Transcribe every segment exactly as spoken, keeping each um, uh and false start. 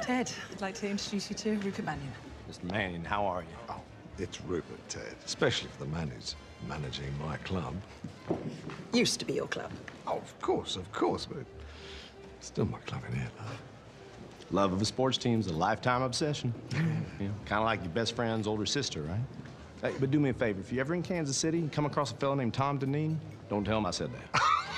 Ted, I'd like to introduce you to Rupert Mannion. Mister Mannion, how are you? Oh, it's Rupert, Ted. Especially for the man who's managing my club. Used to be your club. Oh, of course, of course, but it's still my club in here, love. Love of a sports team's a lifetime obsession. Yeah, kind of like your best friend's older sister, right? Hey, but do me a favor. If you're ever in Kansas City and come across a fellow named Tom Deneen, don't tell him I said that.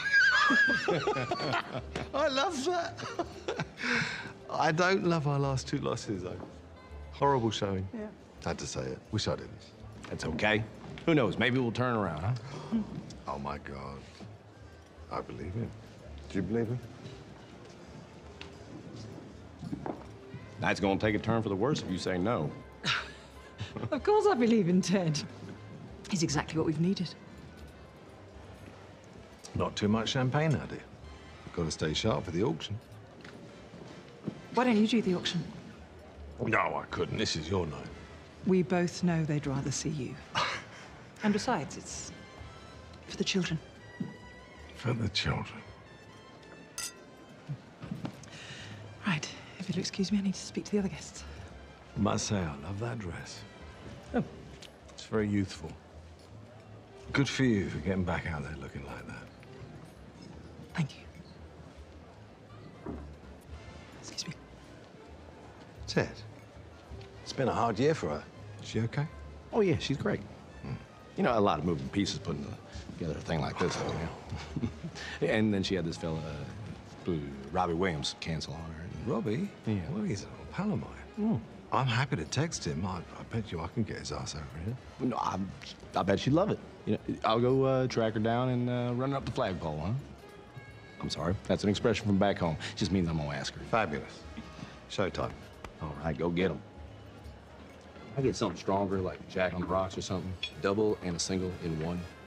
I love that. I don't love our last two losses, though. Horrible showing. Yeah. Had to say it. Wish I didn't. That's okay. Who knows? Maybe we'll turn around, huh? Oh, my God. I believe him. Do you believe him? Night's gonna take a turn for the worse if you say no. Of course I believe in Ted. He's exactly what we've needed. Not too much champagne, now, dear. Got to stay sharp for the auction. Why don't you do the auction? No, I couldn't. This is your night. We both know they'd rather see you. And besides, it's for the children. For the children. Right, if you'll excuse me, I need to speak to the other guests. I must say, I love that dress. Oh. It's very youthful. Good for you for getting back out there looking like that. Thank you. Excuse me. Ted, it's been a hard year for her. Is she okay? Oh, yeah, she's great. Hmm. You know, a lot of moving pieces putting together a thing like this, you know. And then she had this fella, uh, Robbie Williams, cancel on her. Robbie? Yeah. Well, he's an old pal of mine. Mm. I'm happy to text him. I, I bet you I can get his ass over here. No, I, I bet she'd love it. You know, I'll go uh, track her down and uh, run her up the flagpole, huh? I'm sorry, that's an expression from back home. Just means I'm gonna ask her. Fabulous. Showtime. All right, go get him. I get something stronger, like Jack on the Rocks or something. Double and a single in one.